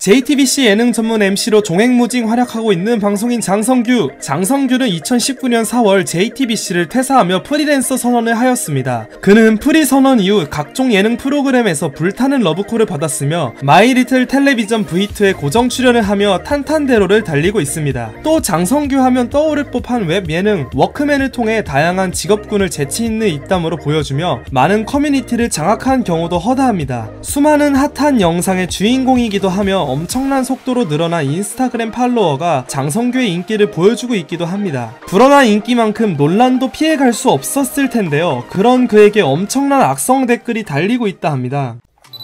JTBC 예능 전문 MC로 종횡무진 활약하고 있는 방송인 장성규. 장성규는 2019년 4월 JTBC를 퇴사하며 프리랜서 선언을 하였습니다. 그는 프리 선언 이후 각종 예능 프로그램에서 불타는 러브콜을 받았으며 마이리틀 텔레비전 V2에 고정 출연을 하며 탄탄대로를 달리고 있습니다. 또 장성규 하면 떠오를 법한 웹 예능 워크맨을 통해 다양한 직업군을 재치있는 입담으로 보여주며 많은 커뮤니티를 장악한 경우도 허다합니다. 수많은 핫한 영상의 주인공이기도 하며 엄청난 속도로 늘어난 인스타그램 팔로워가 장성규의 인기를 보여주고 있기도 합니다. 불어난 인기만큼 논란도 피해갈 수 없었을 텐데요. 그런 그에게 엄청난 악성 댓글이 달리고 있다 합니다.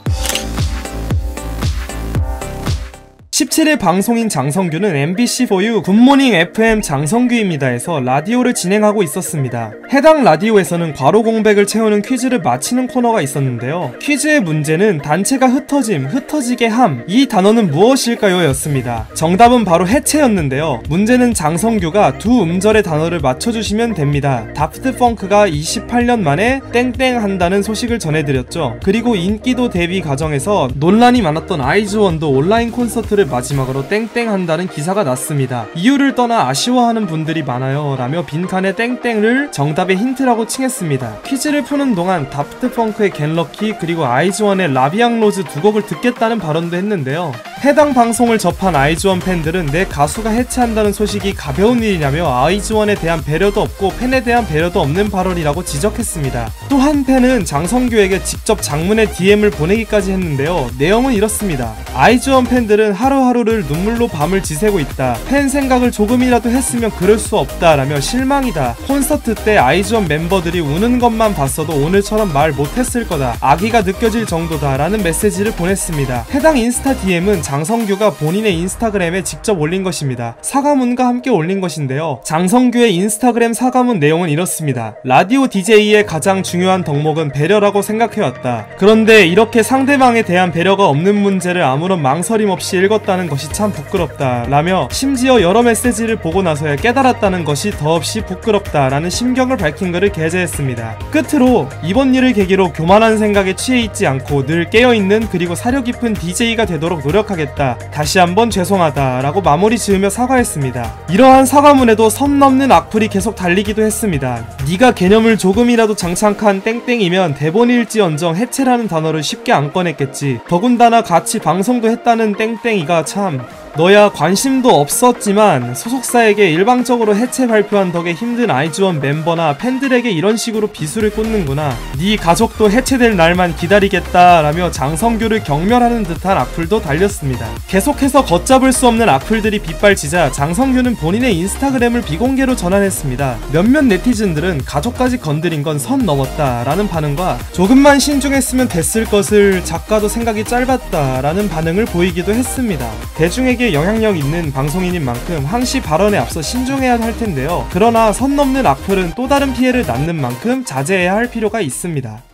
17일 방송인 장성규는 MBC4U 굿모닝 FM 장성규입니다에서 라디오를 진행하고 있었습니다. 해당 라디오에서는 괄호 공백을 채우는 퀴즈를 맞히는 코너가 있었는데요. 퀴즈의 문제는 단체가 흩어짐, 흩어지게 함, 이 단어는 무엇일까요? 였습니다. 정답은 바로 해체였는데요. 문제는 장성규가 두 음절의 단어를 맞춰주시면 됩니다. 다프트 펑크가 28년 만에 땡땡 한다는 소식을 전해드렸죠. 그리고 인기도 데뷔 과정에서 논란이 많았던 아이즈원도 온라인 콘서트를 마지막으로 땡땡 한다는 기사가 났습니다. 이유를 떠나 아쉬워하는 분들이 많아요 라며 빈칸에 땡땡을 정답의 힌트라고 칭했습니다. 퀴즈를 푸는 동안 다프트 펑크의 겟 럭키 그리고 아이즈원의 라비앙 로즈 두 곡을 듣겠다는 발언도 했는데요. 해당 방송을 접한 아이즈원 팬들은 내 가수가 해체한다는 소식이 가벼운 일이냐며 아이즈원에 대한 배려도 없고 팬에 대한 배려도 없는 발언이라고 지적했습니다. 또 한 팬은 장성규에게 직접 장문의 DM을 보내기까지 했는데요. 내용은 이렇습니다. 아이즈원 팬들은 하루하루를 눈물로 밤을 지새고 있다. 팬 생각을 조금이라도 했으면 그럴 수 없다 라며 실망이다. 콘서트 때 아이즈원 멤버들이 우는 것만 봤어도 오늘처럼 말 못했을 거다. 악의가 느껴질 정도다 라는 메시지를 보냈습니다. 해당 인스타 DM은 장성규가 본인의 인스타그램에 직접 올린 것입니다. 사과문과 함께 올린 것인데요. 장성규의 인스타그램 사과문 내용은 이렇습니다. 라디오 DJ의 가장 중요한 덕목은 배려라고 생각해왔다. 그런데 이렇게 상대방에 대한 배려가 없는 문제를 아무런 망설임 없이 읽었다는 것이 참 부끄럽다 라며 심지어 여러 메시지를 보고 나서야 깨달았다는 것이 더없이 부끄럽다 라는 심경을 밝힌 글을 게재했습니다. 끝으로 이번 일을 계기로 교만한 생각에 취해 있지 않고 늘 깨어있는 그리고 사려 깊은 DJ가 되도록 노력하겠다. 다시 한번 죄송하다 라고 마무리 지으며 사과했습니다. 이러한 사과문에도 선 넘는 악플이 계속 달리기도 했습니다. 네가 개념을 조금이라도 장착한 땡땡이면 대본일지언정 해체라는 단어를 쉽게 안 꺼냈겠지. 더군다나 같이 방송도 했다는 땡땡이가 참 너야 관심도 없었지만 소속사에게 일방적으로 해체 발표한 덕에 힘든 아이즈원 멤버나 팬들에게 이런 식으로 비수를 꽂는구나. 네 가족도 해체될 날만 기다리겠다 라며 장성규를 경멸하는 듯한 악플도 달렸습니다. 계속해서 걷잡을 수 없는 악플들이 빗발치자 장성규는 본인의 인스타그램을 비공개로 전환했습니다. 몇몇 네티즌들은 가족까지 건드린 건 선 넘었다 라는 반응과 조금만 신중했으면 됐을 것을 작가도 생각이 짧았다 라는 반응을 보이기도 했습니다. 대중에게 영향력 있는 방송인인 만큼 항시 발언에 앞서 신중해야 할 텐데요. 그러나 선 넘는 악플은 또 다른 피해를 낳는 만큼 자제해야 할 필요가 있습니다.